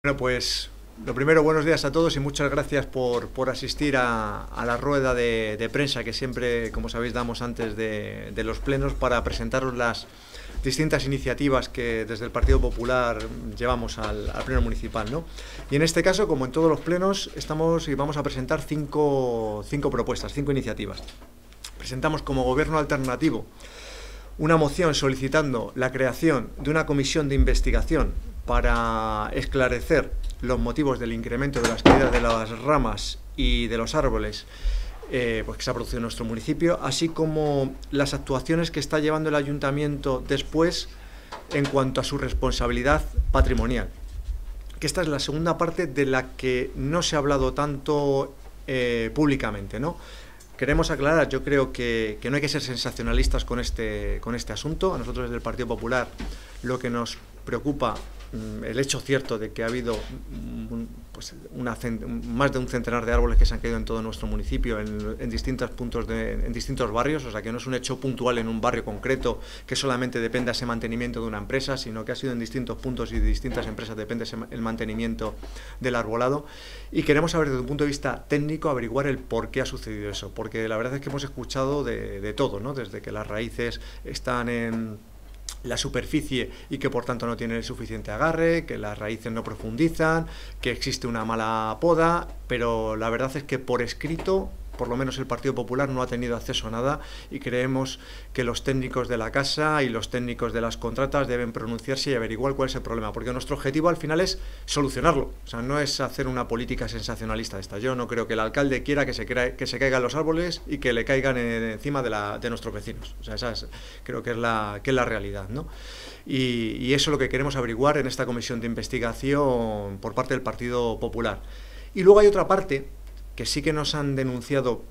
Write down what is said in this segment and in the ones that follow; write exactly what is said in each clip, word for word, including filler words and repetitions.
Bueno, pues lo primero, buenos días a todos y muchas gracias por, por asistir a, a la rueda de, de prensa que siempre, como sabéis, damos antes de, de los plenos para presentaros las distintas iniciativas que desde el Partido Popular llevamos al, al pleno municipal, ¿no? Y en este caso, como en todos los plenos, estamos y vamos a presentar cinco, cinco propuestas, cinco iniciativas. Presentamos como Gobierno alternativo una moción solicitando la creación de una comisión de investigación para esclarecer los motivos del incremento de las caídas de las ramas y de los árboles eh, pues que se ha producido en nuestro municipio, así como las actuaciones que está llevando el ayuntamiento después en cuanto a su responsabilidad patrimonial. Que esta es la segunda parte de la que no se ha hablado tanto eh, públicamente, ¿no? Queremos aclarar, yo creo que, que no hay que ser sensacionalistas con este, con este asunto. A nosotros desde el Partido Popular lo que nos preocupa el hecho cierto de que ha habido pues, una, más de un centenar de árboles que se han caído en todo nuestro municipio, en, en distintos puntos, de, en distintos barrios, o sea que no es un hecho puntual en un barrio concreto que solamente depende de ese mantenimiento de una empresa, sino que ha sido en distintos puntos y de distintas empresas depende ese, el mantenimiento del arbolado. Y queremos saber desde un punto de vista técnico, averiguar el por qué ha sucedido eso, porque la verdad es que hemos escuchado de, de todo, ¿no? Desde que las raíces están en la superficie y que por tanto no tiene suficiente agarre, que las raíces no profundizan, que existe una mala poda, pero la verdad es que por escrito, por lo menos el Partido Popular no ha tenido acceso a nada y creemos que los técnicos de la casa y los técnicos de las contratas deben pronunciarse y averiguar cuál es el problema, porque nuestro objetivo al final es solucionarlo, o sea, no es hacer una política sensacionalista de esta. Yo no creo que el alcalde quiera que se, crea, que se caigan los árboles y que le caigan en, encima de, la, de nuestros vecinos, o sea, esa es, creo que es la, que es la realidad, ¿no? Y, y eso es lo que queremos averiguar en esta comisión de investigación por parte del Partido Popular. Y luego hay otra parte que sí que nos han denunciado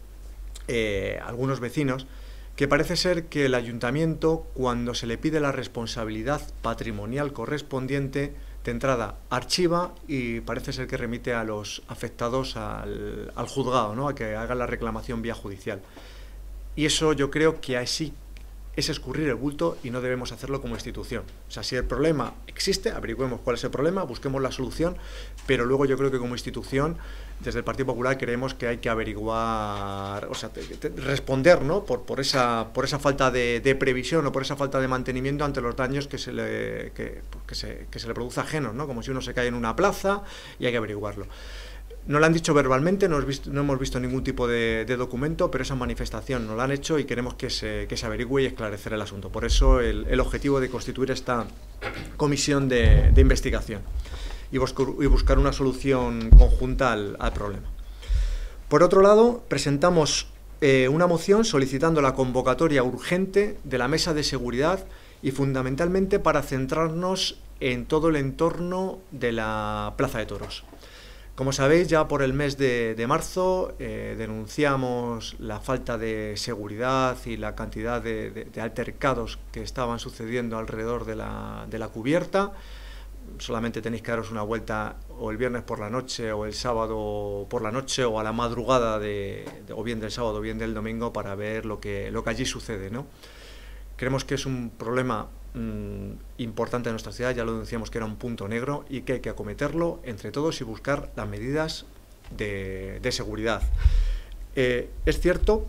eh, algunos vecinos, que parece ser que el ayuntamiento, cuando se le pide la responsabilidad patrimonial correspondiente, de entrada archiva y parece ser que remite a los afectados al, al juzgado, ¿no? A que hagan la reclamación vía judicial. Y eso yo creo que así es escurrir el bulto y no debemos hacerlo como institución. O sea, si el problema existe, averigüemos cuál es el problema, busquemos la solución, pero luego yo creo que como institución, desde el Partido Popular creemos que hay que averiguar, o sea, te, te, responder, ¿no? por, por, esa, por esa falta de, de previsión o por esa falta de mantenimiento ante los daños que se le, que, que se, que se le produce ajenos, ¿no? Como si uno se cae en una plaza y hay que averiguarlo. No lo han dicho verbalmente, no, visto, no hemos visto ningún tipo de, de documento, pero esa manifestación nos la han hecho y queremos que se, que se averigüe y esclarecer el asunto. Por eso el, el objetivo de constituir esta comisión de, de investigación y buscar, y buscar una solución conjunta al, al problema. Por otro lado, presentamos eh, una moción solicitando la convocatoria urgente de la mesa de seguridad y fundamentalmente para centrarnos en todo el entorno de la Plaza de Toros. Como sabéis, ya por el mes de, de marzo eh, denunciamos la falta de seguridad y la cantidad de, de, de altercados que estaban sucediendo alrededor de la, de la cubierta. Solamente tenéis que daros una vuelta o el viernes por la noche o el sábado por la noche o a la madrugada de, de, o bien del sábado o bien del domingo para ver lo que, lo que allí sucede, ¿no? Creemos que es un problema mmm, importante en nuestra ciudad, ya lo denunciamos que era un punto negro y que hay que acometerlo entre todos y buscar las medidas de, de seguridad. Eh, es cierto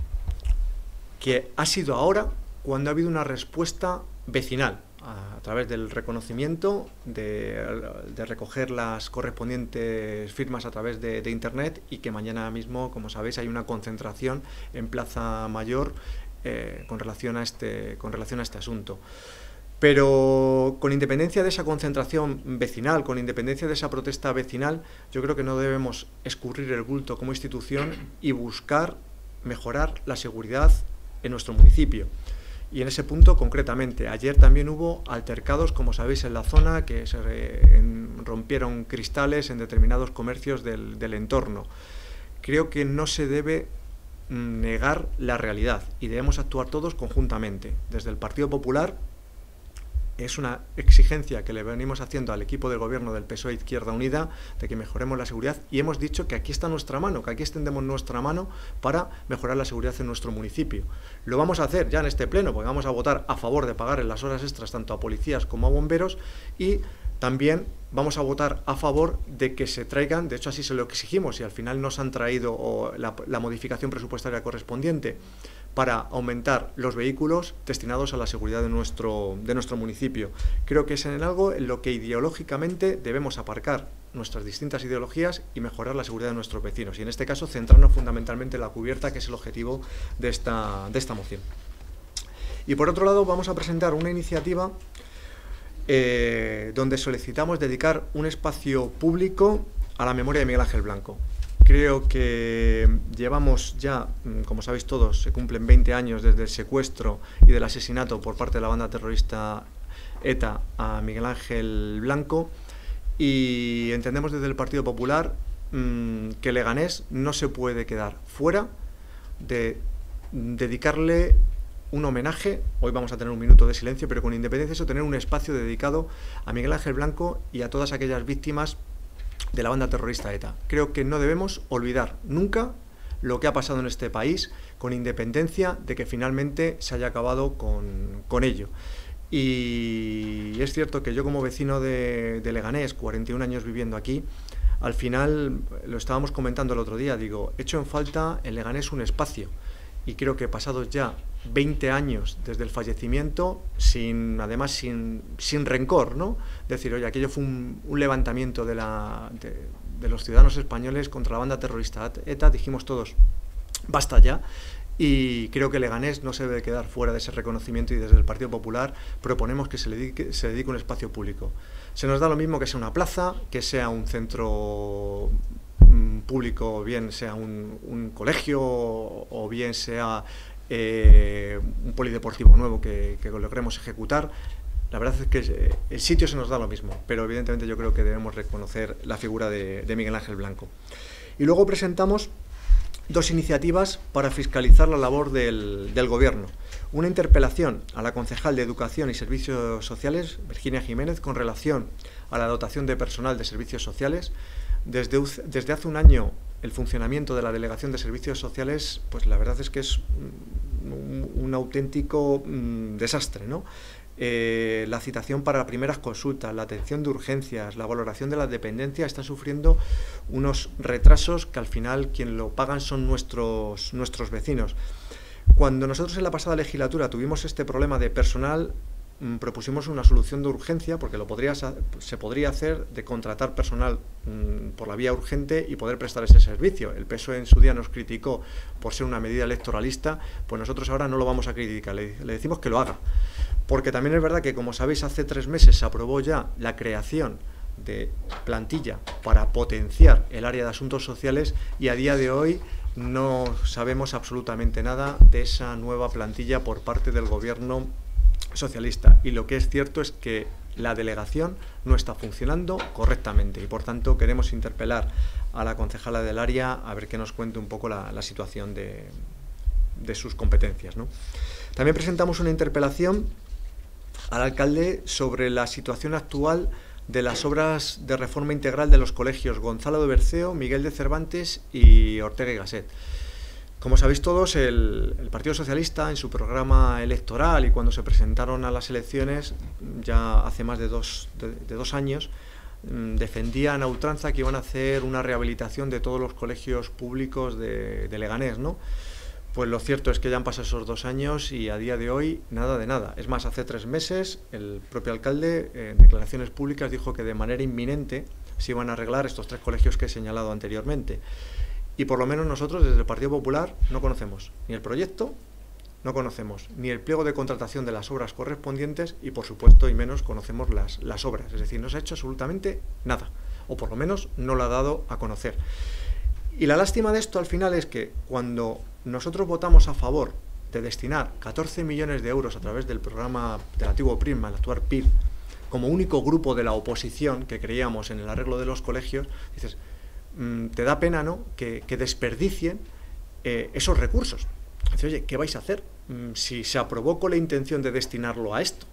que ha sido ahora cuando ha habido una respuesta vecinal a, a través del reconocimiento, de, de recoger las correspondientes firmas a través de, de Internet y que mañana mismo, como sabéis, hay una concentración en Plaza Mayor Eh, con relación a este, con relación a este asunto. Pero con independencia de esa concentración vecinal, con independencia de esa protesta vecinal, yo creo que no debemos escurrir el bulto como institución y buscar mejorar la seguridad en nuestro municipio. Y en ese punto, concretamente, ayer también hubo altercados, como sabéis, en la zona, que se en, rompieron cristales en determinados comercios del, del entorno. Creo que no se debe negar la realidad y debemos actuar todos conjuntamente. Desde el Partido Popular es una exigencia que le venimos haciendo al equipo de gobierno del P S O E Izquierda Unida de que mejoremos la seguridad y hemos dicho que aquí está nuestra mano, que aquí extendemos nuestra mano para mejorar la seguridad en nuestro municipio. Lo vamos a hacer ya en este pleno porque vamos a votar a favor de pagar en las horas extras tanto a policías como a bomberos y también vamos a votar a favor de que se traigan, de hecho así se lo exigimos y al final nos han traído o la, la modificación presupuestaria correspondiente para aumentar los vehículos destinados a la seguridad de nuestro, de nuestro municipio. Creo que es en algo en lo que ideológicamente debemos aparcar nuestras distintas ideologías y mejorar la seguridad de nuestros vecinos. Y en este caso centrarnos fundamentalmente en la cubierta, que es el objetivo de esta, de esta moción. Y por otro lado vamos a presentar una iniciativa eh, donde solicitamos dedicar un espacio público a la memoria de Miguel Ángel Blanco. Creo que llevamos ya, como sabéis todos, se cumplen veinte años desde el secuestro y del asesinato por parte de la banda terrorista ETA a Miguel Ángel Blanco, y entendemos desde el Partido Popular mmm, que Leganés no se puede quedar fuera de dedicarle un homenaje. Hoy vamos a tener un minuto de silencio, pero con independencia de eso, tener un espacio dedicado a Miguel Ángel Blanco y a todas aquellas víctimas de la banda terrorista ETA. Creo que no debemos olvidar nunca lo que ha pasado en este país, con independencia de que finalmente se haya acabado con, con ello. Y es cierto que yo, como vecino de, de Leganés, cuarenta y un años viviendo aquí, al final, lo estábamos comentando el otro día, digo, echo en falta en Leganés un espacio. Y creo que pasados ya veinte años desde el fallecimiento, sin además sin, sin rencor, ¿no? Decir, oye, aquello fue un, un levantamiento de, la, de, de los ciudadanos españoles contra la banda terrorista ETA, dijimos todos, basta ya, y creo que Leganés no se debe quedar fuera de ese reconocimiento, y desde el Partido Popular proponemos que se le dedique, se dedique un espacio público. Se nos da lo mismo que sea una plaza, que sea un centro público, bien sea un, un colegio o bien sea eh, un polideportivo nuevo que, que logremos ejecutar. La verdad es que el sitio se nos da lo mismo, pero evidentemente yo creo que debemos reconocer la figura de, de Miguel Ángel Blanco. Y luego presentamos dos iniciativas para fiscalizar la labor del, del Gobierno. Una interpelación a la concejal de Educación y Servicios Sociales, Virginia Jiménez, con relación a la dotación de personal de servicios sociales. Desde, desde hace un año el funcionamiento de la Delegación de Servicios Sociales, pues la verdad es que es un, un auténtico um, desastre, ¿no? Eh, la citación para primeras consultas, la atención de urgencias, la valoración de la dependencia están sufriendo unos retrasos que al final quien lo pagan son nuestros, nuestros vecinos. Cuando nosotros en la pasada legislatura tuvimos este problema de personal, mmm, propusimos una solución de urgencia, porque lo podría, se podría hacer de contratar personal mmm, por la vía urgente y poder prestar ese servicio. El P S O E en su día nos criticó por ser una medida electoralista, pues nosotros ahora no lo vamos a criticar, le, le decimos que lo haga. Porque también es verdad que, como sabéis, hace tres meses se aprobó ya la creación de plantilla para potenciar el área de asuntos sociales, y a día de hoy no sabemos absolutamente nada de esa nueva plantilla por parte del Gobierno socialista. Y lo que es cierto es que la delegación no está funcionando correctamente, y por tanto queremos interpelar a la concejala del área a ver que nos cuente un poco la, la situación de, de sus competencias, ¿no? También presentamos una interpelación al alcalde sobre la situación actual de las obras de reforma integral de los colegios Gonzalo de Berceo, Miguel de Cervantes y Ortega y Gasset. Como sabéis todos, el, el Partido Socialista, en su programa electoral y cuando se presentaron a las elecciones, ya hace más de dos, de, de dos años, mmm, defendían a ultranza que iban a hacer una rehabilitación de todos los colegios públicos de, de Leganés, ¿no? Pues lo cierto es que ya han pasado esos dos años y a día de hoy nada de nada. Es más, hace tres meses el propio alcalde eh, en declaraciones públicas dijo que de manera inminente se iban a arreglar estos tres colegios que he señalado anteriormente. Y por lo menos nosotros desde el Partido Popular no conocemos ni el proyecto, no conocemos ni el pliego de contratación de las obras correspondientes y, por supuesto, y menos conocemos las, las obras. Es decir, no se ha hecho absolutamente nada, o por lo menos no lo ha dado a conocer. Y la lástima de esto al final es que cuando nosotros votamos a favor de destinar catorce millones de euros a través del programa del antiguo Prisma, el actual P I R, como único grupo de la oposición que creíamos en el arreglo de los colegios, dices, mmm, te da pena, ¿no?, que, que desperdicien eh, esos recursos. Dices, oye, ¿qué vais a hacer mmm, si se aprobó con la intención de destinarlo a esto?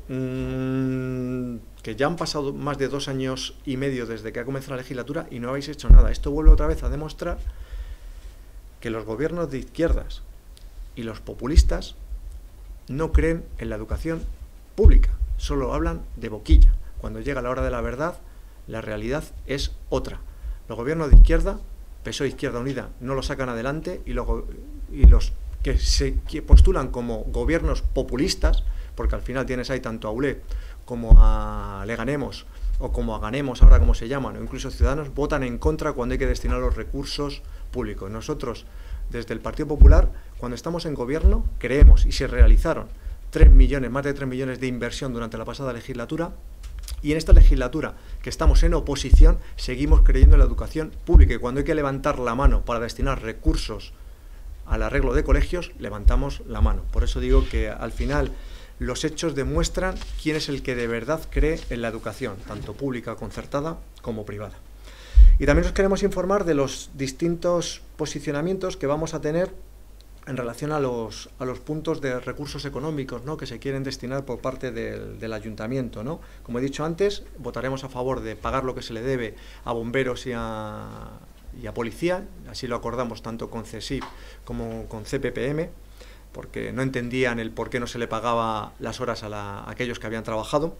Mmm, que ya han pasado más de dos años y medio desde que ha comenzado la legislatura y no habéis hecho nada. Esto vuelve otra vez a demostrar que los gobiernos de izquierdas y los populistas no creen en la educación pública, solo hablan de boquilla, cuando llega la hora de la verdad, la realidad es otra. Los gobiernos de izquierda, P S O E, Izquierda Unida, no lo sacan adelante, y, luego, y los que se que postulan como gobiernos populistas, porque al final tienes ahí tanto a U L E como a Leganemos, o como a Ganemos, ahora como se llaman, o incluso Ciudadanos, votan en contra cuando hay que destinar los recursos públicos. Nosotros, desde el Partido Popular, cuando estamos en gobierno, creemos, y se realizaron tres millones, más de tres millones de inversión durante la pasada legislatura, y en esta legislatura, que estamos en oposición, seguimos creyendo en la educación pública, y cuando hay que levantar la mano para destinar recursos al arreglo de colegios, levantamos la mano. Por eso digo que al final los hechos demuestran quién es el que de verdad cree en la educación, tanto pública, concertada, como privada. Y también os queremos informar de los distintos posicionamientos que vamos a tener en relación a los, a los puntos de recursos económicos, ¿no?, que se quieren destinar por parte del, del ayuntamiento, ¿no? Como he dicho antes, votaremos a favor de pagar lo que se le debe a bomberos y a, y a policía, así lo acordamos tanto con CESIF como con C P P M, porque no entendían el por qué no se le pagaba las horas a, la, a aquellos que habían trabajado.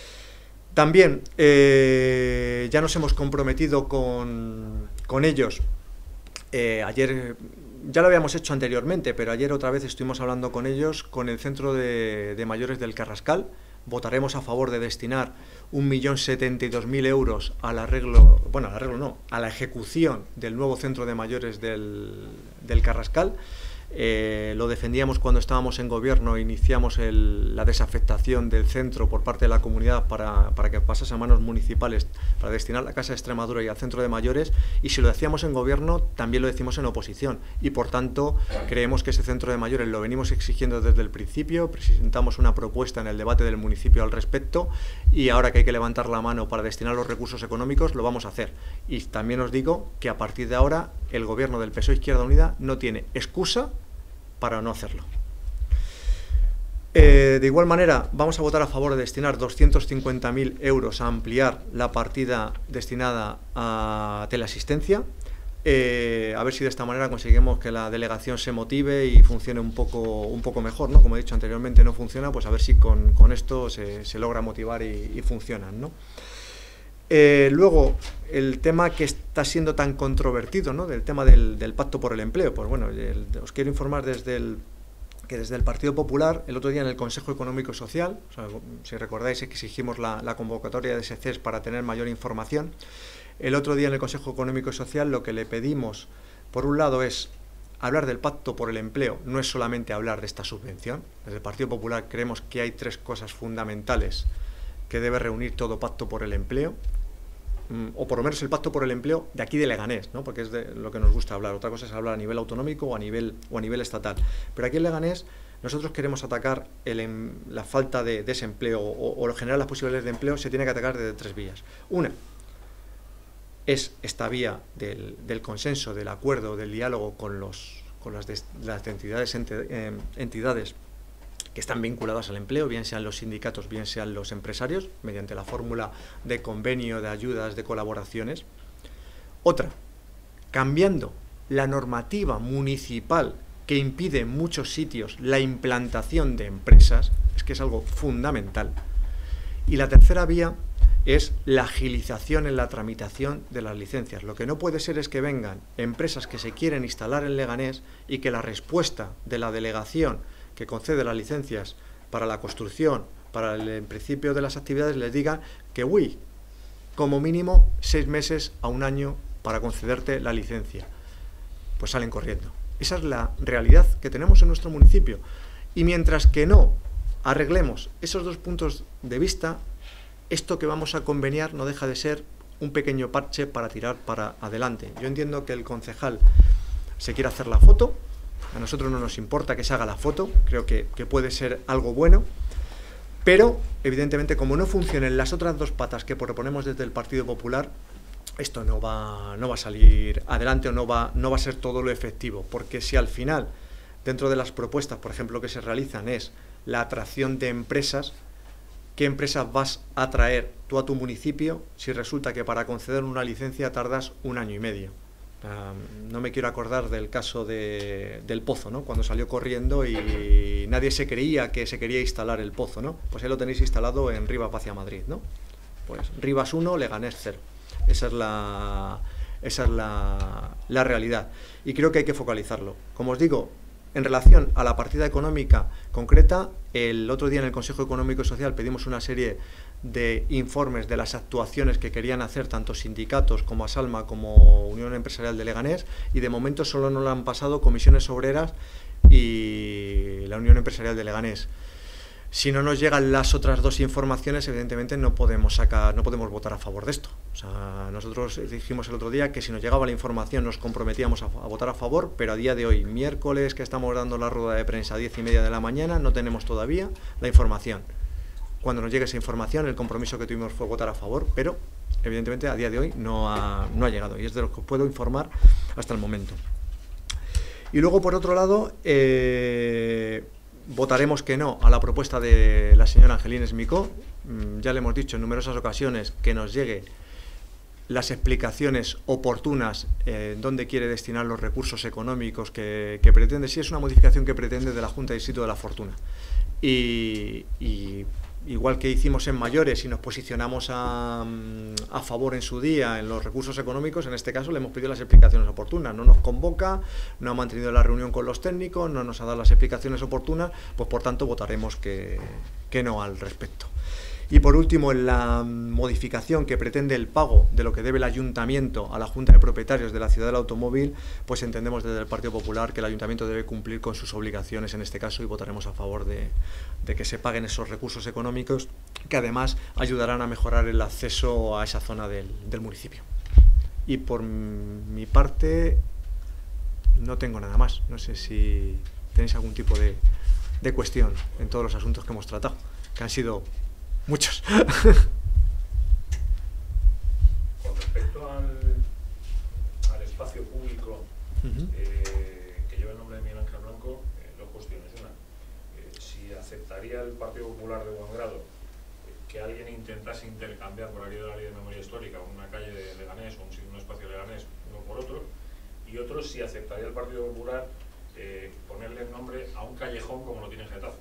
También eh, ya nos hemos comprometido con, con ellos. Eh, ayer, ya lo habíamos hecho anteriormente, pero ayer otra vez estuvimos hablando con ellos, con el Centro de, de Mayores del Carrascal. Votaremos a favor de destinar un millón setenta y dos mil euros al arreglo, bueno, al arreglo no, a la ejecución del nuevo Centro de Mayores del, del Carrascal. Eh, lo defendíamos cuando estábamos en gobierno, iniciamos el, la desafectación del centro por parte de la comunidad para, para que pasase a manos municipales para destinar la Casa de Extremadura y al Centro de Mayores, y si lo decíamos en gobierno también lo decimos en oposición, y por tanto creemos que ese Centro de Mayores lo venimos exigiendo desde el principio. Presentamos una propuesta en el debate del municipio al respecto, y ahora que hay que levantar la mano para destinar los recursos económicos lo vamos a hacer. Y también os digo que a partir de ahora el gobierno del P S O E Izquierda Unida no tiene excusa para no hacerlo. Eh, de igual manera, vamos a votar a favor de destinar doscientos cincuenta mil euros a ampliar la partida destinada a teleasistencia, eh, a ver si de esta manera conseguimos que la delegación se motive y funcione un poco, un poco mejor, ¿no? Como he dicho anteriormente, no funciona, pues a ver si con, con esto se, se logra motivar y, y funcionan, ¿no? Eh, luego, el tema que está siendo tan controvertido, ¿no?, del tema del, del pacto por el empleo. Pues bueno, el, os quiero informar desde el, que desde el Partido Popular, el otro día en el Consejo Económico y Social, o sea, si recordáis, exigimos la, la convocatoria de S C E S para tener mayor información. El otro día en el Consejo Económico y Social lo que le pedimos, por un lado, es hablar del pacto por el empleo, no es solamente hablar de esta subvención. Desde el Partido Popular creemos que hay tres cosas fundamentales que debe reunir todo pacto por el empleo, o por lo menos el pacto por el empleo de aquí de Leganés, ¿no?, porque es de lo que nos gusta hablar. Otra cosa es hablar a nivel autonómico o a nivel, o a nivel estatal. Pero aquí en Leganés nosotros queremos atacar el, la falta de desempleo o, o generar las posibilidades de empleo. Se tiene que atacar desde tres vías. Una es esta vía del, del consenso, del acuerdo, del diálogo con, los, con las, de, las entidades, ente, eh, entidades que están vinculadas al empleo, bien sean los sindicatos, bien sean los empresarios, mediante la fórmula de convenio, de ayudas, de colaboraciones. Otra, cambiando la normativa municipal que impide en muchos sitios la implantación de empresas, es que es algo fundamental. Y la tercera vía es la agilización en la tramitación de las licencias. Lo que no puede ser es que vengan empresas que se quieren instalar en Leganés y que la respuesta de la delegación que concede las licencias para la construcción, para el en principio de las actividades, les diga que, uy, como mínimo seis meses a un año para concederte la licencia. Pues salen corriendo. Esa es la realidad que tenemos en nuestro municipio. Y mientras que no arreglemos esos dos puntos de vista, esto que vamos a conveniar no deja de ser un pequeño parche para tirar para adelante. Yo entiendo que el concejal se quiere hacer la foto. A nosotros no nos importa que se haga la foto, creo que, que puede ser algo bueno, pero evidentemente como no funcionen las otras dos patas que proponemos desde el Partido Popular, esto no va, no va a salir adelante o no va, no va a ser todo lo efectivo, porque si al final, dentro de las propuestas, por ejemplo, que se realizan es la atracción de empresas, ¿qué empresas vas a traer tú a tu municipio si resulta que para conceder una licencia tardas un año y medio? Um, no me quiero acordar del caso de, del Pozo, ¿no?, cuando salió corriendo y nadie se creía que se quería instalar el Pozo, ¿no? Pues ahí lo tenéis instalado en Rivas hacia Madrid, ¿no? Pues Rivas uno, Leganés cero. Esa es la, esa es la, la realidad. Y creo que hay que focalizarlo. Como os digo, en relación a la partida económica concreta, el otro día en el Consejo Económico y Social pedimos una serie de informes de las actuaciones que querían hacer tanto sindicatos como Asalma como Unión Empresarial de Leganés, y de momento solo nos lo han pasado Comisiones Obreras y la Unión Empresarial de Leganés. Si no nos llegan las otras dos informaciones, evidentemente no podemos sacar, no podemos votar a favor de esto. O sea, nosotros dijimos el otro día que si nos llegaba la información nos comprometíamos a, a votar a favor, pero a día de hoy, miércoles, que estamos dando la rueda de prensa a diez y media de la mañana, no tenemos todavía la información. Cuando nos llegue esa información, el compromiso que tuvimos fue votar a favor, pero evidentemente a día de hoy no ha, no ha llegado, y es de lo que os puedo informar hasta el momento. Y luego, por otro lado, eh, votaremos que no a la propuesta de la señora Angelines Micó. Ya le hemos dicho en numerosas ocasiones que nos llegue las explicaciones oportunas eh, dónde quiere destinar los recursos económicos que, que pretende. Sí, es una modificación que pretende de la Junta de Distrito de La Fortuna. Y, y igual que hicimos en mayores y nos posicionamos a, a favor en su día en los recursos económicos, en este caso le hemos pedido las explicaciones oportunas. No nos convoca, no ha mantenido la reunión con los técnicos, no nos ha dado las explicaciones oportunas, pues por tanto votaremos que, que no al respecto. Y por último, en la modificación que pretende el pago de lo que debe el Ayuntamiento a la Junta de Propietarios de la Ciudad del Automóvil, pues entendemos desde el Partido Popular que el Ayuntamiento debe cumplir con sus obligaciones en este caso, y votaremos a favor de, de que se paguen esos recursos económicos que además ayudarán a mejorar el acceso a esa zona del, del municipio. Y por mi parte no tengo nada más. No sé si tenéis algún tipo de, de cuestión en todos los asuntos que hemos tratado, que han sido muchos. Con respecto al, al espacio público uh-huh. eh, que lleva el nombre de Miguel Ángel Blanco, eh, dos cuestiones. Una, eh, si aceptaría el Partido Popular de buen grado eh, que alguien intentase intercambiar por aquello de la Ley de Memoria Histórica una calle de Leganés o un, un espacio de Leganés uno por otro, y otro, si aceptaría el Partido Popular eh, ponerle el nombre a un callejón como lo tiene Getafe.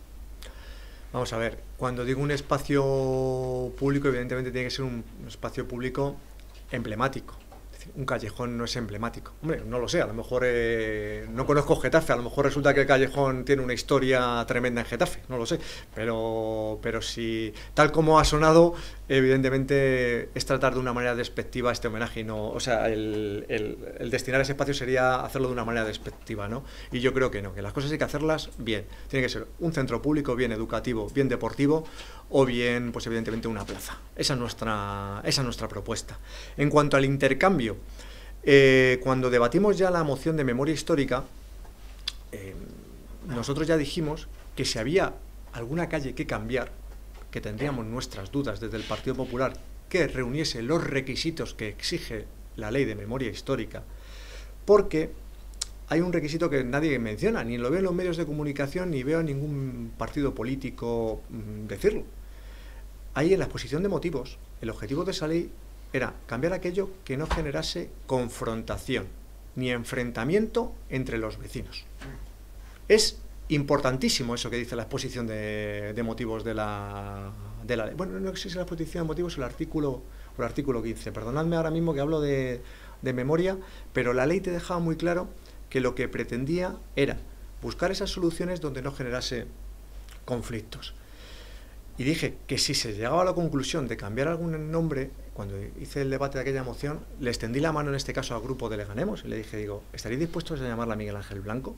Vamos a ver, cuando digo un espacio público, evidentemente tiene que ser un espacio público emblemático. Es decir, un callejón no es emblemático. Hombre, no lo sé, a lo mejor eh, no conozco Getafe, a lo mejor resulta que el callejón tiene una historia tremenda en Getafe, no lo sé. Pero, pero si tal como ha sonado, evidentemente es tratar de una manera despectiva este homenaje, y no, o sea, el, el, el destinar ese espacio sería hacerlo de una manera despectiva, ¿no? Y yo creo que no, que las cosas hay que hacerlas bien. Tiene que ser un centro público bien educativo, bien deportivo, o bien, pues evidentemente una plaza. Esa es nuestra, esa es nuestra propuesta. En cuanto al intercambio, eh, cuando debatimos ya la moción de memoria histórica, eh, nosotros ya dijimos que si había alguna calle que cambiar, que tendríamos nuestras dudas desde el Partido Popular, que reuniese los requisitos que exige la Ley de Memoria Histórica, porque hay un requisito que nadie menciona, ni lo veo en los medios de comunicación, ni veo a ningún partido político mmm, decirlo. Ahí en la exposición de motivos, el objetivo de esa ley era cambiar aquello que no generase confrontación ni enfrentamiento entre los vecinos. Es importantísimo eso que dice la exposición de, de motivos de la, de la ley. Bueno, no sé si la exposición de motivos o el artículo, o el artículo quince. Perdonadme ahora mismo que hablo de, de memoria, pero la ley te dejaba muy claro que lo que pretendía era buscar esas soluciones donde no generase conflictos. Y dije que si se llegaba a la conclusión de cambiar algún nombre, cuando hice el debate de aquella moción, le extendí la mano en este caso al grupo de Leganemos y le dije, digo, ¿estaréis dispuestos a llamarla Miguel Ángel Blanco?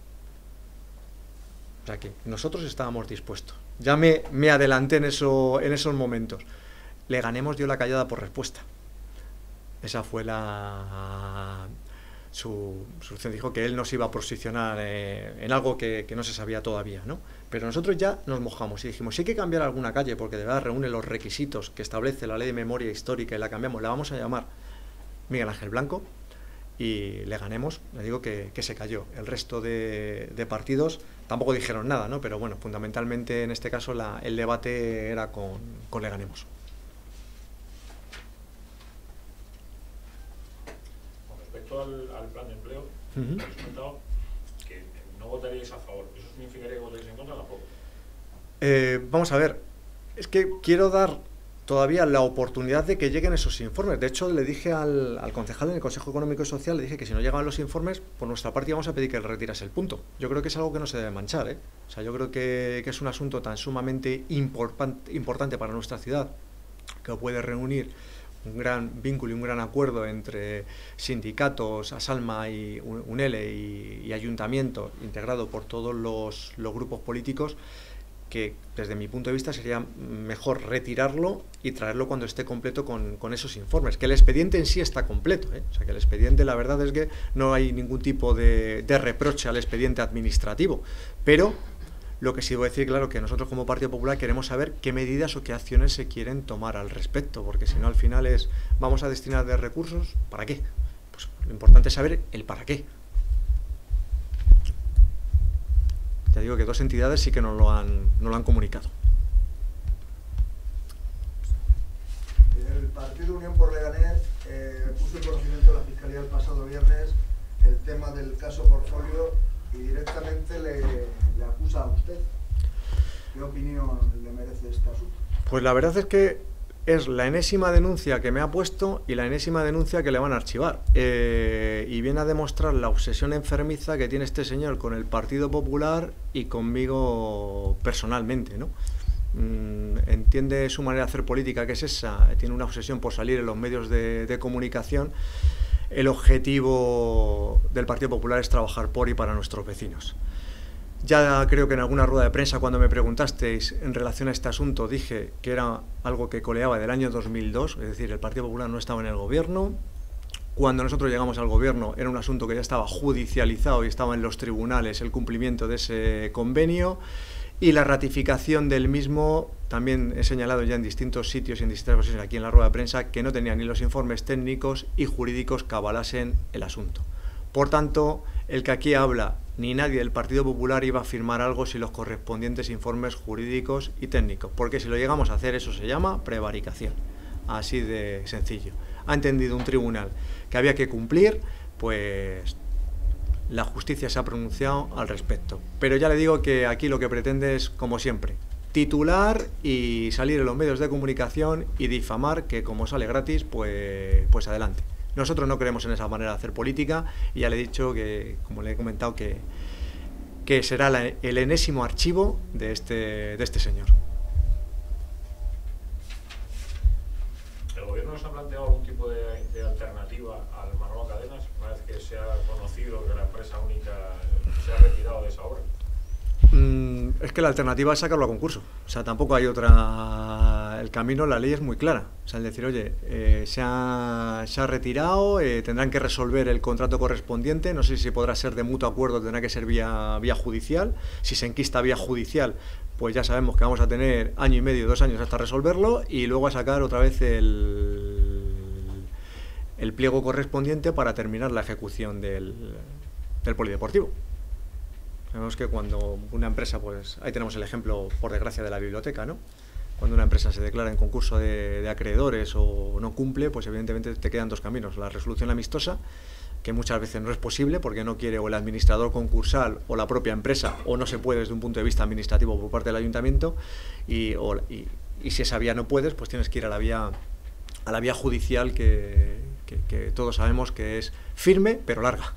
O sea que nosotros estábamos dispuestos. Ya me, me adelanté en, eso, en esos momentos. Leganemos dio la callada por respuesta. Esa fue la... Su solución. Dijo que él no se iba a posicionar eh, en algo que, que no se sabía todavía, ¿no? Pero nosotros ya nos mojamos y dijimos, si hay que cambiar alguna calle porque de verdad reúne los requisitos que establece la Ley de Memoria Histórica y la cambiamos, la vamos a llamar Miguel Ángel Blanco, y Leganemos, le digo que, que se cayó. El resto de, de partidos tampoco dijeron nada, ¿no? Pero bueno, fundamentalmente en este caso la, el debate era con, con Leganemos. Al, al plan de empleo, uh-huh. habéis comentado que no votaríais a favor. ¿Eso significaría que votaríais en contra tampoco? Eh, vamos a ver, es que quiero dar todavía la oportunidad de que lleguen esos informes. De hecho, le dije al, al concejal en el Consejo Económico y Social, le dije que si no llegaban los informes, por nuestra parte íbamos a pedir que él retirase el punto. Yo creo que es algo que no se debe manchar, ¿eh? O sea, yo creo que, que es un asunto tan sumamente importante, importante para nuestra ciudad, que puede reunir un gran vínculo y un gran acuerdo entre sindicatos, ASALMA y UNELE y, y ayuntamiento, integrado por todos los, los grupos políticos, que desde mi punto de vista sería mejor retirarlo y traerlo cuando esté completo con, con esos informes. Que el expediente en sí está completo, ¿eh? O sea, que el expediente, la verdad es que no hay ningún tipo de, de reproche al expediente administrativo, pero lo que sí voy a decir, claro, que nosotros como Partido Popular queremos saber qué medidas o qué acciones se quieren tomar al respecto, porque si no al final es, vamos a destinar de recursos, ¿para qué? Pues lo importante es saber el para qué. Ya digo que dos entidades sí que nos lo han, nos lo han comunicado. El Partido Unión por Leganés eh, puso en conocimiento de la Fiscalía el pasado viernes el tema del caso Portfolio y directamente le, le acusa a usted. ¿Qué opinión le merece este asunto? Pues la verdad es que es la enésima denuncia que me ha puesto y la enésima denuncia que le van a archivar. Eh, y viene a demostrar la obsesión enfermiza que tiene este señor con el Partido Popular y conmigo personalmente, ¿no? Mm, entiende su manera de hacer política, que es esa, tiene una obsesión por salir en los medios de, de comunicación. El objetivo del Partido Popular es trabajar por y para nuestros vecinos. Ya creo que en alguna rueda de prensa, cuando me preguntasteis en relación a este asunto, dije que era algo que coleaba del año dos mil dos, es decir, el Partido Popular no estaba en el gobierno. Cuando nosotros llegamos al gobierno era un asunto que ya estaba judicializado y estaba en los tribunales el cumplimiento de ese convenio, y la ratificación del mismo, también he señalado ya en distintos sitios y en distintas ocasiones aquí en la rueda de prensa, que no tenía ni los informes técnicos y jurídicos que avalasen el asunto. Por tanto, el que aquí habla, ni nadie del Partido Popular iba a firmar algo sin los correspondientes informes jurídicos y técnicos, porque si lo llegamos a hacer, eso se llama prevaricación, así de sencillo. Ha entendido un tribunal que había que cumplir, pues la justicia se ha pronunciado al respecto. Pero ya le digo que aquí lo que pretende es, como siempre, titular y salir en los medios de comunicación y difamar, que como sale gratis, pues, pues adelante. Nosotros no creemos en esa manera de hacer política y ya le he dicho que, como le he comentado, que, que será la, el enésimo archivo de este, de este señor. ¿El gobierno nos ha planteado algún tipo de, de alternativa al Manolo Cadenas una vez que se ha conocido que la empresa única se ha retirado de esa obra? Mm, es que la alternativa es sacarlo a concurso. O sea, tampoco hay otra. El camino, la ley es muy clara. O sea, el decir, oye, eh, se, ha, se ha retirado, eh, tendrán que resolver el contrato correspondiente. No sé si podrá ser de mutuo acuerdo, tendrá que ser vía, vía judicial. Si se enquista vía judicial, pues ya sabemos que vamos a tener año y medio, dos años hasta resolverlo, y luego a sacar otra vez el, el pliego correspondiente para terminar la ejecución del, del polideportivo. Sabemos que cuando una empresa, pues ahí tenemos el ejemplo, por desgracia, de la biblioteca, ¿no? Cuando una empresa se declara en concurso de, de acreedores o no cumple, pues evidentemente te quedan dos caminos: la resolución amistosa, que muchas veces no es posible porque no quiere o el administrador concursal o la propia empresa, o no se puede desde un punto de vista administrativo por parte del ayuntamiento, y, o, y, y si esa vía no puedes, pues tienes que ir a la vía, a la vía judicial, que, que, que todos sabemos que es firme pero larga.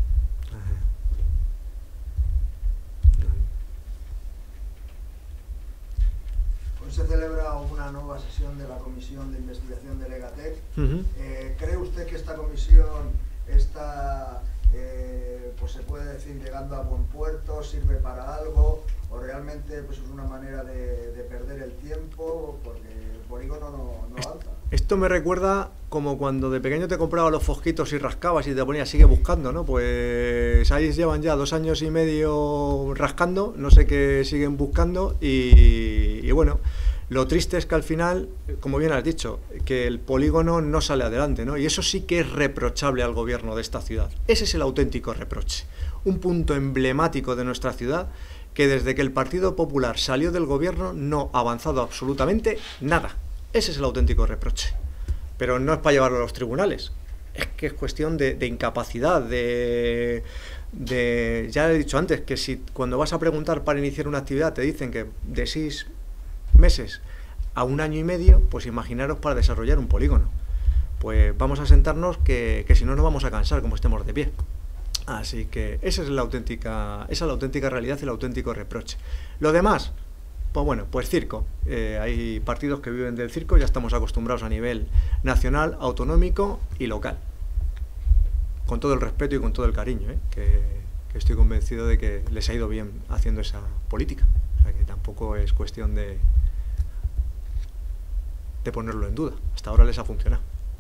Se celebra una nueva sesión de la Comisión de Investigación de Legatec. Uh-huh. eh, ¿Cree usted que esta comisión está, eh, pues se puede decir, llegando a buen puerto, sirve para algo, o realmente pues es una manera de, de perder el tiempo porque el polígono no, no avanza? Esto me recuerda como cuando de pequeño te comprabas los fosquitos y rascabas y te ponías, sigue buscando, ¿no? Pues ahí llevan ya dos años y medio rascando, no sé qué siguen buscando, y, y bueno, lo triste es que al final, como bien has dicho, que el polígono no sale adelante, ¿no? Y eso sí que es reprochable al gobierno de esta ciudad. Ese es el auténtico reproche. Un punto emblemático de nuestra ciudad que desde que el Partido Popular salió del gobierno no ha avanzado absolutamente nada. Ese es el auténtico reproche. Pero no es para llevarlo a los tribunales. Es que es cuestión de, de incapacidad, de, de... Ya he dicho antes que si cuando vas a preguntar para iniciar una actividad te dicen que de seis meses a un año y medio, pues imaginaros para desarrollar un polígono. Pues vamos a sentarnos que, que si no nos vamos a cansar como estemos de pie. Así que esa es la auténtica, esa es la auténtica realidad y el auténtico reproche. Lo demás, pues bueno, pues circo. Eh, hay partidos que viven del circo, ya estamos acostumbrados a nivel nacional, autonómico y local. Con todo el respeto y con todo el cariño, ¿eh? que, que estoy convencido de que les ha ido bien haciendo esa política. O sea, que tampoco es cuestión de, de ponerlo en duda. Hasta ahora les ha funcionado.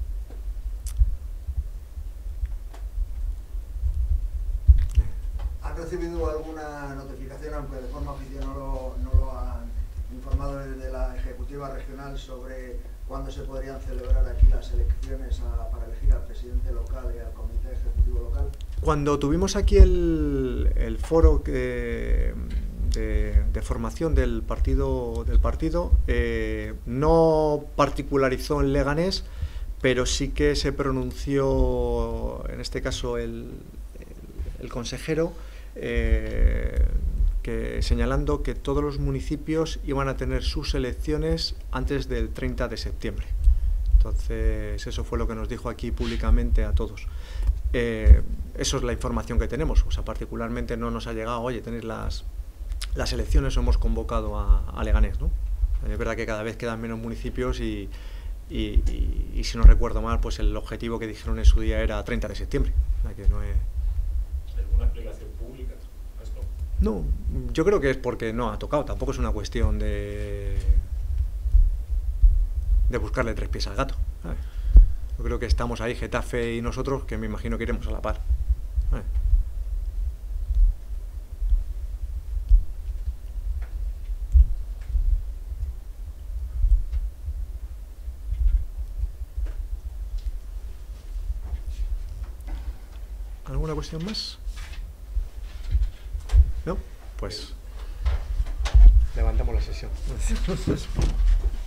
¿Han recibido alguna notificación, aunque de forma oficial no lo, no lo han informado desde la Ejecutiva Regional, sobre cuándo se podrían celebrar aquí las elecciones a, para elegir al presidente local y al Comité Ejecutivo Local? Cuando tuvimos aquí el, el foro que, de, de formación del partido, del partido eh, no particularizó en Leganés, pero sí que se pronunció, en este caso el, el, el consejero, Eh, que señalando que todos los municipios iban a tener sus elecciones antes del treinta de septiembre. Entonces eso fue lo que nos dijo aquí públicamente a todos. Eh, eso es la información que tenemos. O sea, particularmente no nos ha llegado, oye, tenéis las, las elecciones, hemos convocado a, a Leganés, ¿no? Es verdad que cada vez quedan menos municipios y, y, y, y si no recuerdo mal, pues el objetivo que dijeron en su día era treinta de septiembre. O sea, que no es... ¿Alguna explicación pública a esto? No, yo creo que es porque no ha tocado, tampoco es una cuestión de de buscarle tres pies al gato, ¿sabes? Yo creo que estamos ahí, Getafe y nosotros, que me imagino que iremos a la par, ¿sabes? ¿Alguna cuestión más? ¿No? Pues levantamos la sesión.